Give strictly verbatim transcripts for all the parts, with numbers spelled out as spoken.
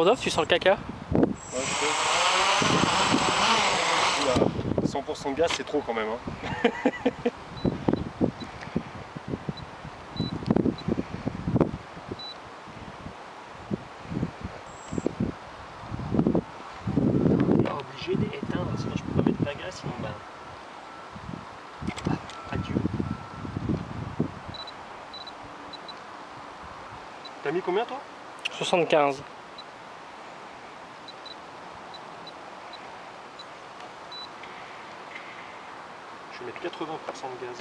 on-off, tu sens le caca? Ouais, je sais. Oula, cent pour cent de gaz, c'est trop quand même. Hein. Obligé d'éteindre, sinon je peux pas mettre plein gaz, sinon bah... Adieu. T'as mis combien toi? soixante-quinze. Je vais mettre quatre-vingts pour cent de gaz.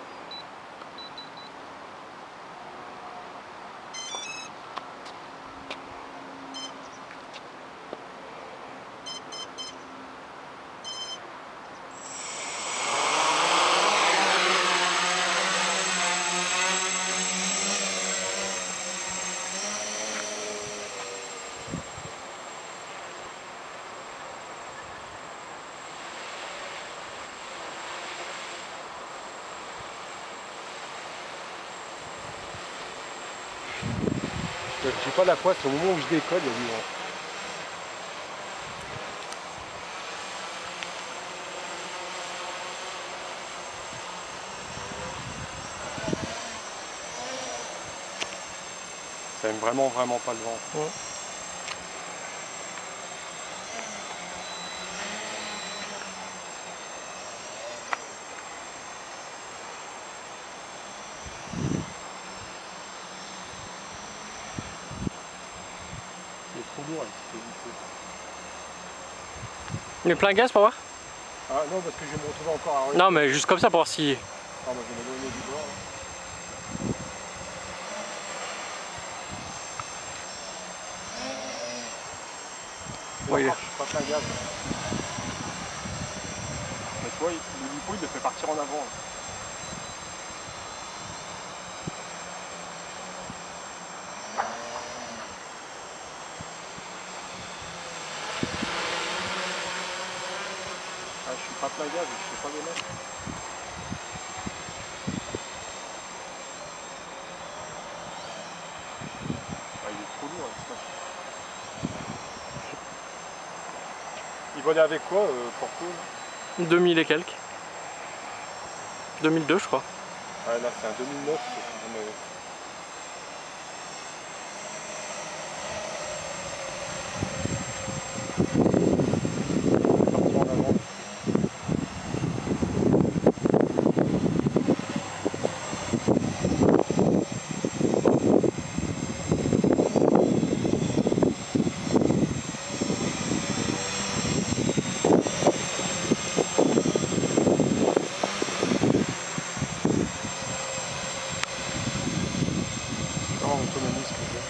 J'ai pas la poisse, au moment où je décolle, il y a du vent. Ça aime vraiment vraiment pas le vent. Ouais. Il est trop lourd avec cette hélico. Mais plein gaz pour voir? Ah non, parce que je vais me retrouver encore à... Non mais juste comme ça pour voir si... Ah bah je vais m'éloigner du bord là. Ouais, il est... Je suis pas plein gaz. Mais tu vois, l'hélico il le fait partir en avant. Là. Ah, je suis pas plein gaz, je sais pas les mettre. Ah, il est trop lourd avec ça. Il volait avec quoi, euh, Porto là deux mille et quelques. deux mille deux je crois. Ah là c'est un deux mille neuf. C'est un... parti en avant. En autonomie ce que j'ai.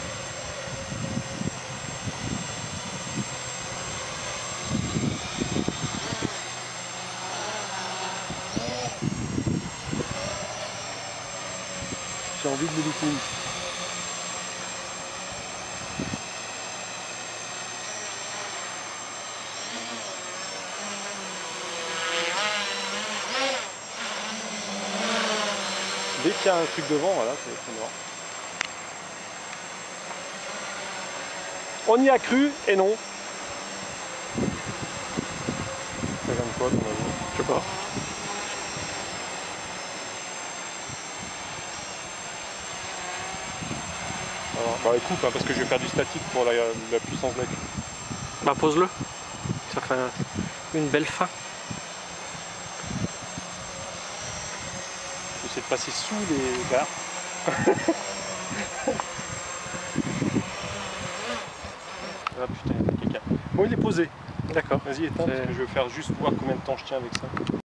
J'ai envie de l'hélico. Dès qu'il y a un truc devant, voilà, c'est mort. On y a cru et non. Ça vient de quoi ton avis? Je sais pas. Alors, bah écoute, hein, parce que je vais faire du statique pour la, la puissance de la queue. Bah pose-le. Ça fait une belle fin. J'essaie de passer sous les barres. Ah putain, il y a quelqu'un. Bon, il est posé. D'accord. Vas-y, éteins, parce que je vais faire juste voir combien de temps je tiens avec ça.